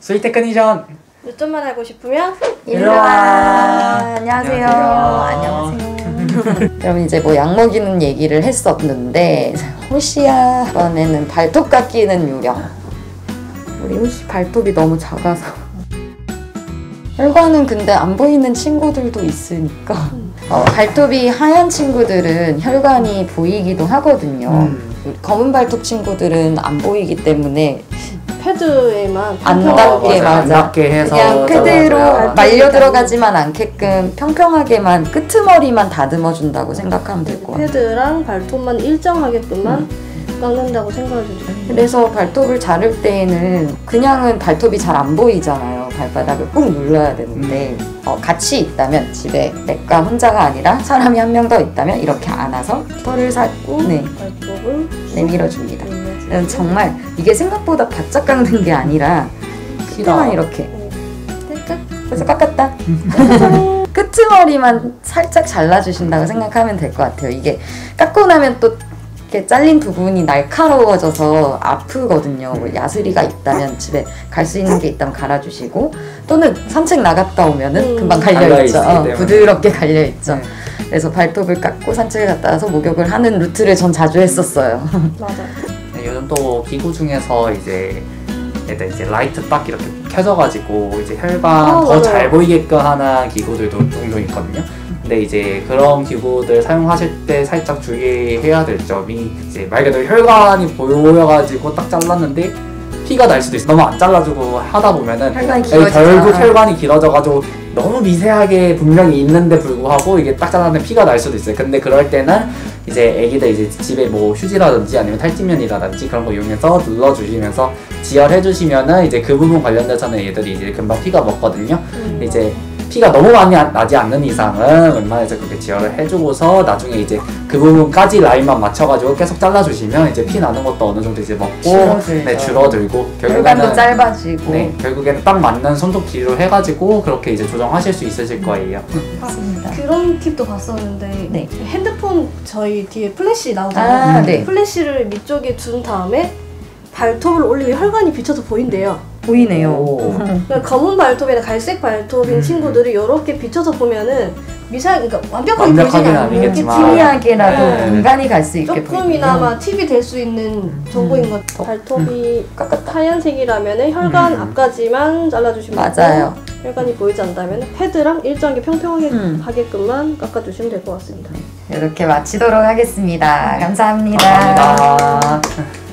수의 테크니션! 요점만 알고 싶으면 일로와. 안녕하세요. 안녕하세요. 그럼 이제 뭐 약 먹이는 얘기를 했었는데 호시야 이번에는 발톱 깎이는 요령. 우리 호시 발톱이 너무 작아서 혈관은 근데 안 보이는 친구들도 있으니까 발톱이 하얀 친구들은 혈관이 보이기도 하거든요. 검은 발톱 친구들은 안 보이기 때문에 패드에만 안 닿게 안 닿게 해서 그냥 패드로 잘라줘요. 말려 들어가지만 않게끔 평평하게만 끄트머리만 다듬어 준다고 생각하면 될 것 같아요. 패드랑 발톱만 일정하게끔만 깎는다고 생각해 주세요. 그래서 발톱을 자를 때에는 그냥은 발톱이 잘 안 보이잖아요. 발바닥을 꾹 눌러야 되는데 같이 있다면 집에 내가 혼자가 아니라 사람이 한 명 더 있다면 이렇게 안아서 털을 살고 발톱을 내밀어줍니다. 정말 이게 생각보다 바짝 깎는 게 아니라 그때만 이렇게 그래서 깎았다. 끄트머리만 살짝 잘라주신다고 생각하면 될 것 같아요. 이게 깎고 나면 또 이렇게 잘린 부분이 날카로워져서 아프거든요. 뭐 야스리가 있다면 집에 갈 수 있는 게 있다면 갈아주시고 또는 산책 나갔다 오면은 금방 갈려있죠. 부드럽게 갈려있죠. 그래서 발톱을 깎고 산책을 갔다 와서 목욕을 하는 루트를 전 자주 했었어요. 맞아. 요즘 또 기구 중에서 이제 라이트 딱 이렇게 켜져가지고 이제 혈관 더 잘 보이게끔 하는 기구들도 종종 있거든요. 근데 이제 그런 기구들 사용하실 때 살짝 주의해야 될 점이 이제 말 그대로 혈관이 보여가지고 딱 잘랐는데 피가 날 수도 있어. 너무 안 잘라주고 하다 보면은 결국 혈관이 길어져가지고 너무 미세하게 분명히 있는데 불구하고 이게 딱 잘랐는데 피가 날 수도 있어요. 근데 그럴 때는 이제 애기들 이제 집에 뭐 휴지라든지 아니면 탈지면이라든지 그런 거 이용해서 눌러주시면서 지혈해주시면은 이제 그 부분 관련돼서는 얘들이 이제 금방 피가 먹거든요. 이제 피가 너무 많이 나지 않는 이상은 웬만해서 그렇게 지혈을 해주고서 나중에 이제 그 부분까지 라인만 맞춰가지고 계속 잘라주시면 이제 피 나는 것도 어느 정도 이제 먹고 줄어들고 혈관도 짧아지고 결국에는 딱 맞는 손톱 길이로 해가지고 그렇게 이제 조정하실 수 있으실 거예요. 맞습니다. 그런 팁도 봤었는데 핸드폰 저희 뒤에 플래시 나오잖아요. 플래시를 밑쪽에 둔 다음에 발톱을 올리면 혈관이 비쳐서 보인대요. 보이네요. 그러니까 검은 발톱이나 갈색 발톱인 친구들이 이렇게 비춰서 보면은 그러니까 완벽하게 보이지는 아니겠지만 희미하게라도 공간이 갈 수 있게 조금이나마 팁이 될 수 있는 정보인 것 같아요. 발톱이 하얀색이라면 혈관 앞까지만 잘라주시면 맞아요. 혈관이 보이지 않다면 패드랑 일정하게 평평하게 하게끔만 깎아주시면 될 것 같습니다. 이렇게 마치도록 하겠습니다. 감사합니다. 감사합니다.